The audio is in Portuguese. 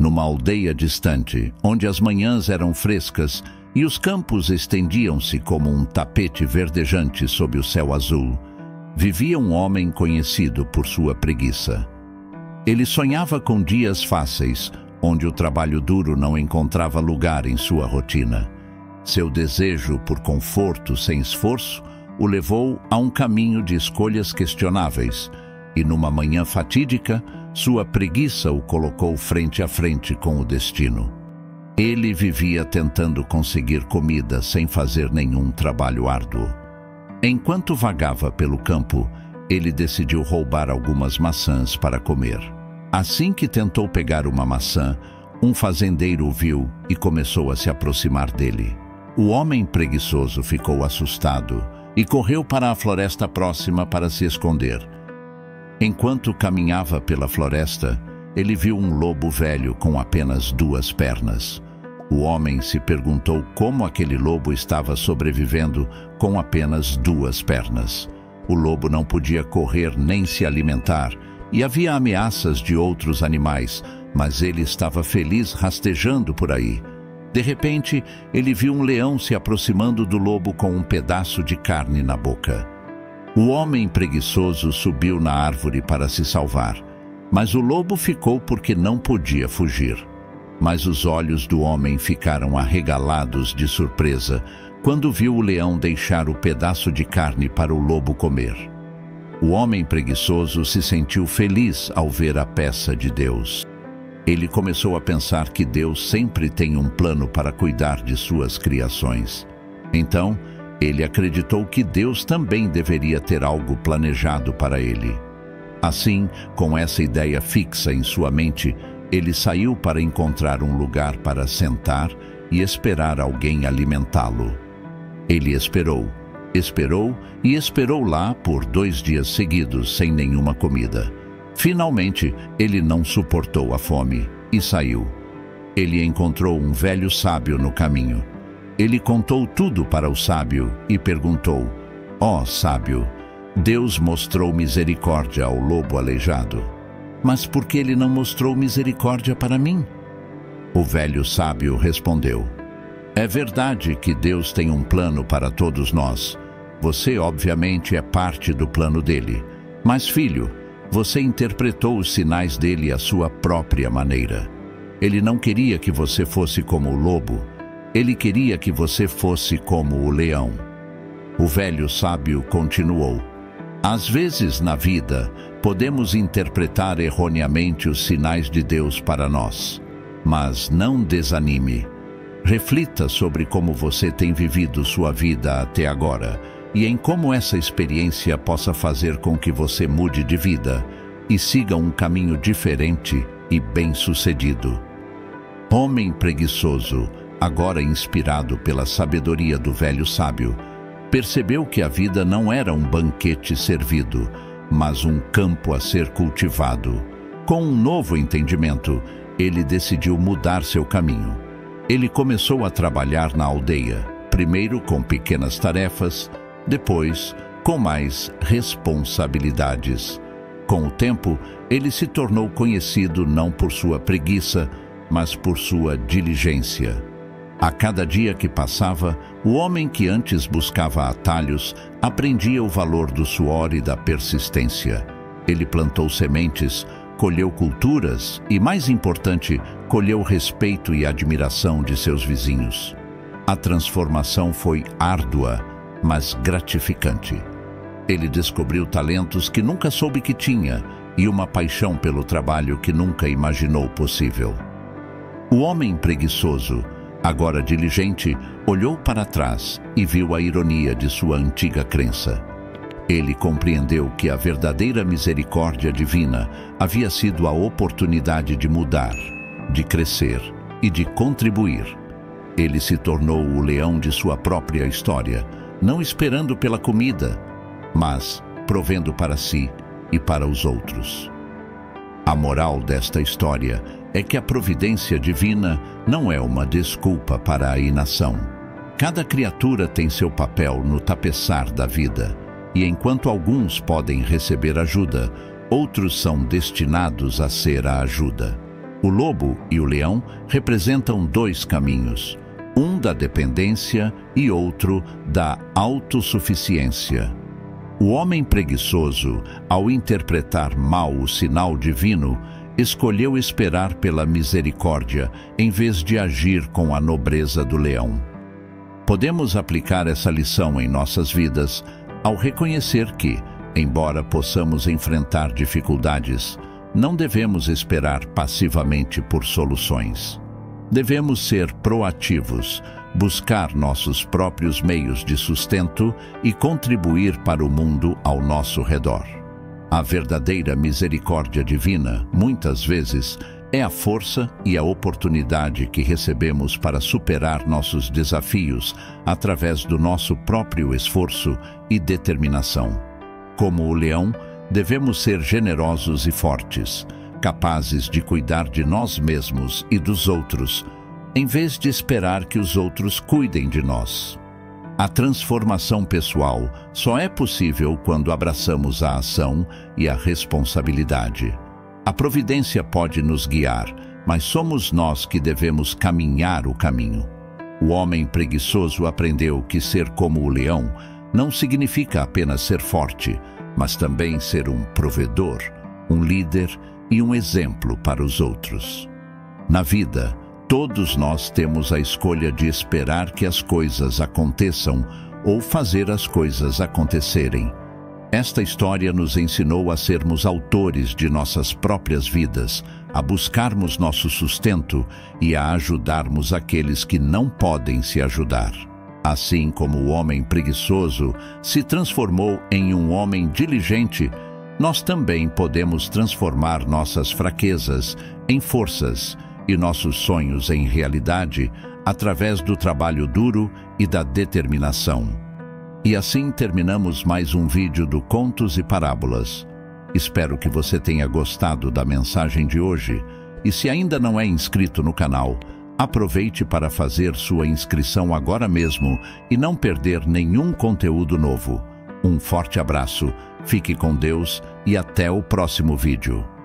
numa aldeia distante, onde as manhãs eram frescas e os campos estendiam-se como um tapete verdejante sob o céu azul, vivia um homem conhecido por sua preguiça. Ele sonhava com dias fáceis, onde o trabalho duro não encontrava lugar em sua rotina. Seu desejo por conforto sem esforço o levou a um caminho de escolhas questionáveis, e numa manhã fatídica, sua preguiça o colocou frente a frente com o destino. Ele vivia tentando conseguir comida sem fazer nenhum trabalho árduo. Enquanto vagava pelo campo, ele decidiu roubar algumas maçãs para comer. Assim que tentou pegar uma maçã, um fazendeiro o viu e começou a se aproximar dele. O homem preguiçoso ficou assustado e correu para a floresta próxima para se esconder. Enquanto caminhava pela floresta, ele viu um lobo velho com apenas 2 pernas. O homem se perguntou como aquele lobo estava sobrevivendo com apenas 2 pernas. O lobo não podia correr nem se alimentar, e havia ameaças de outros animais, mas ele estava feliz rastejando por aí. De repente, ele viu um leão se aproximando do lobo com um pedaço de carne na boca. O homem preguiçoso subiu na árvore para se salvar, mas o lobo ficou porque não podia fugir. Mas os olhos do homem ficaram arregalados de surpresa quando viu o leão deixar o pedaço de carne para o lobo comer. O homem preguiçoso se sentiu feliz ao ver a peça de Deus. Ele começou a pensar que Deus sempre tem um plano para cuidar de suas criações. Então, ele acreditou que Deus também deveria ter algo planejado para ele. Assim, com essa ideia fixa em sua mente, ele saiu para encontrar um lugar para sentar e esperar alguém alimentá-lo. Ele esperou e esperou lá por 2 dias seguidos sem nenhuma comida. Finalmente, ele não suportou a fome e saiu. Ele encontrou um velho sábio no caminho. Ele contou tudo para o sábio e perguntou: "Ó sábio, Deus mostrou misericórdia ao lobo aleijado. Mas por que ele não mostrou misericórdia para mim?" O velho sábio respondeu: "É verdade que Deus tem um plano para todos nós. Você, obviamente, é parte do plano dele. Mas, filho, você interpretou os sinais dele à sua própria maneira. Ele não queria que você fosse como o lobo. Ele queria que você fosse como o leão." O velho sábio continuou: "Às vezes, na vida, podemos interpretar erroneamente os sinais de Deus para nós. Mas não desanime. Reflita sobre como você tem vivido sua vida até agora e em como essa experiência possa fazer com que você mude de vida e siga um caminho diferente e bem-sucedido." Homem preguiçoso, agora inspirado pela sabedoria do velho sábio, percebeu que a vida não era um banquete servido, mas um campo a ser cultivado. Com um novo entendimento, ele decidiu mudar seu caminho. Ele começou a trabalhar na aldeia, primeiro com pequenas tarefas, depois com mais responsabilidades. Com o tempo, ele se tornou conhecido não por sua preguiça, mas por sua diligência. A cada dia que passava, o homem que antes buscava atalhos aprendia o valor do suor e da persistência. Ele plantou sementes, colheu culturas e, mais importante, colheu respeito e admiração de seus vizinhos. A transformação foi árdua, mas gratificante. Ele descobriu talentos que nunca soube que tinha e uma paixão pelo trabalho que nunca imaginou possível. O homem preguiçoso, agora diligente, olhou para trás e viu a ironia de sua antiga crença. Ele compreendeu que a verdadeira misericórdia divina havia sido a oportunidade de mudar, de crescer e de contribuir. Ele se tornou o leão de sua própria história, não esperando pela comida, mas provendo para si e para os outros. A moral desta história é que a providência divina não é uma desculpa para a inação. Cada criatura tem seu papel no tapeçar da vida, e enquanto alguns podem receber ajuda, outros são destinados a ser a ajuda. O lobo e o leão representam dois caminhos, um da dependência e outro da autossuficiência. O homem preguiçoso, ao interpretar mal o sinal divino, escolheu esperar pela misericórdia em vez de agir com a nobreza do leão. Podemos aplicar essa lição em nossas vidas ao reconhecer que, embora possamos enfrentar dificuldades, não devemos esperar passivamente por soluções. Devemos ser proativos, buscar nossos próprios meios de sustento e contribuir para o mundo ao nosso redor. A verdadeira misericórdia divina, muitas vezes, é a força e a oportunidade que recebemos para superar nossos desafios através do nosso próprio esforço e determinação. Como o leão, devemos ser generosos e fortes, capazes de cuidar de nós mesmos e dos outros, em vez de esperar que os outros cuidem de nós. A transformação pessoal só é possível quando abraçamos a ação e a responsabilidade. A providência pode nos guiar, mas somos nós que devemos caminhar o caminho. O homem preguiçoso aprendeu que ser como o leão não significa apenas ser forte, mas também ser um provedor, um líder e um exemplo para os outros. Na vida, todos nós temos a escolha de esperar que as coisas aconteçam ou fazer as coisas acontecerem. Esta história nos ensinou a sermos autores de nossas próprias vidas, a buscarmos nosso sustento e a ajudarmos aqueles que não podem se ajudar. Assim como o homem preguiçoso se transformou em um homem diligente, nós também podemos transformar nossas fraquezas em forças e nossos sonhos em realidade através do trabalho duro e da determinação. E assim terminamos mais um vídeo do Contos e Parábolas. Espero que você tenha gostado da mensagem de hoje e se ainda não é inscrito no canal, aproveite para fazer sua inscrição agora mesmo e não perder nenhum conteúdo novo. Um forte abraço, fique com Deus e até o próximo vídeo.